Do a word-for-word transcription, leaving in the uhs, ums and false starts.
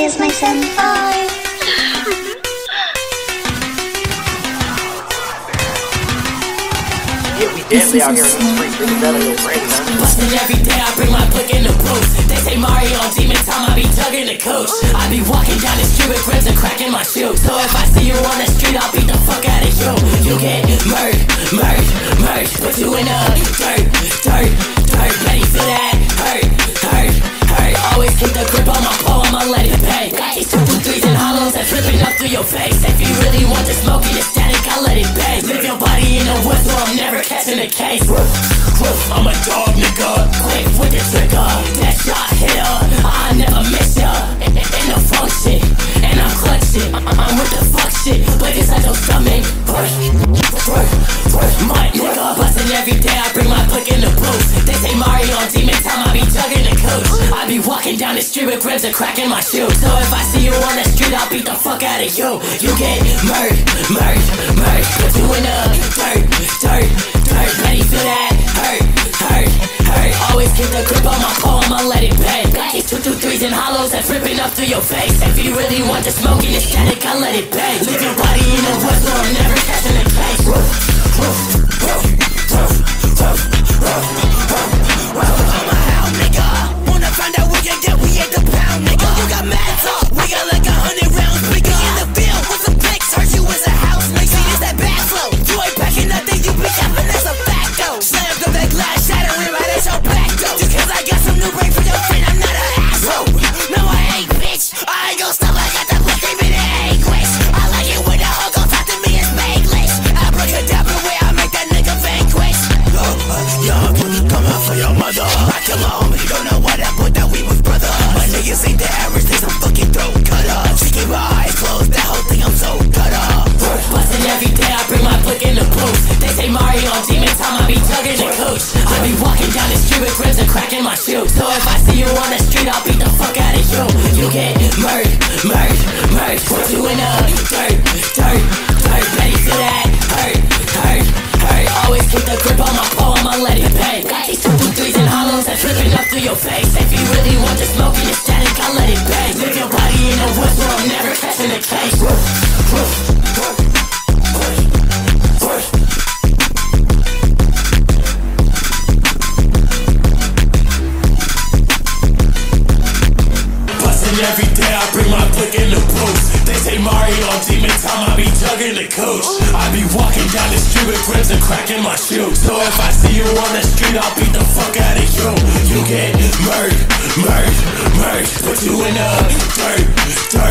is my senpai. Yeah, we deadly out here in the streets, we deadly rain, man. Bustin' every day, I bring my blick in the booth. They say Mario on demon time, I be tugging the coach. I be walking down the street with grips and cracking my shoes. So if I see you on the street, I'll beat the fuck out of you. You get murdered, murdered, murdered. Put you in the dirt, dirt, dirt. Let you feel that hurt, hurt, hurt. Always keep the grip on my pole, I'ma let it pay. Got these two, two, threes and hollows that flipping up through your face. If you really want the smoke and the static, I'll let it bang. Live your body in the woods, so I'm never catching a case. I'm a dog, nigga. Quick with the trigger. That shot hit her. I never miss ya. In the funk shit, and I'm clutching. I'm with the fuck shit, but it's like no stomach. My nigga, bustin' every day. I bring my blick in the booth. They say Mario on demon time, I be tugging the coach. I be walking down the street with grips and cracking my shoes. So if I see you on the street, I'll beat the fuck out of you. You get murdered, murdered, murdered. Put you in the dirt, dirt, dirt. Let you feel that hurt, hurt, hurt. Always keep the grip on my pole, I'ma let it bang. Got these two, two, threes and hollows that's ripping up through your face. If you really want the smoke and the static, I'll let it bang. Leave your body in the woods, so I'm never catching a case. I'm a hound, nigga. Wanna find out where you get, we ain't the pound, nigga. You got mad talk, we got like a hundred rounds. Bigger in the field with some pics, heard you was a house, nigga. See, this that bad flow. You ain't packing nothing, you be capping, that's a fact, though. Slammed up that glass, shattering right at your back, though. Just cause I got some new brain for your friend, I'm not an asshole. No, I ain't, bitch. I ain't gon' stop, I got the blood screaming in anguish. I like it when the hoe gon' talk to me in Spanglish. Abracadabra, where I make that nigga vanquish. Yo, uh, young, come out for your mother. I kill my homie, don't know why that put that we was brother. My niggas ain't the average, they some fucking throat cutter. She keep her eyes closed, that whole thing I'm so cut up. Bustin' every day, I bring my blick in the booth. They say Mario on demon time, I be tugging the coach. I be walking down the street with grips and cracking my shoes. So if I see you on the street, I'll beat the fuck out of you. You get murdered, murdered, murdered. Put you in the dirt, dirt, dirt. Let you feel that hurt, hurt, hurt. Always keep the grip on my pole, I'ma let it bang. Got these two, two, threes and hollows that's flipping up through your face. If you really want the smoke and the static, I'll let it bang. Live your body in the woods, so I'm never catching a case. Every day I bring my blick in the booth. They say Mario on demon time, I be tugging the coach. I be walking down the street with grips and cracking my shoes. So if I see you on the street, I'll beat the fuck out of you. You get murdered, murdered, murdered. Put you in the dirt, dirt.